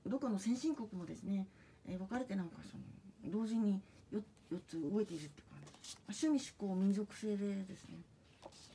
どっかの先進国もですね、分かれてなんか同時に4つ動いているって感じ。趣味思考民族性でですね、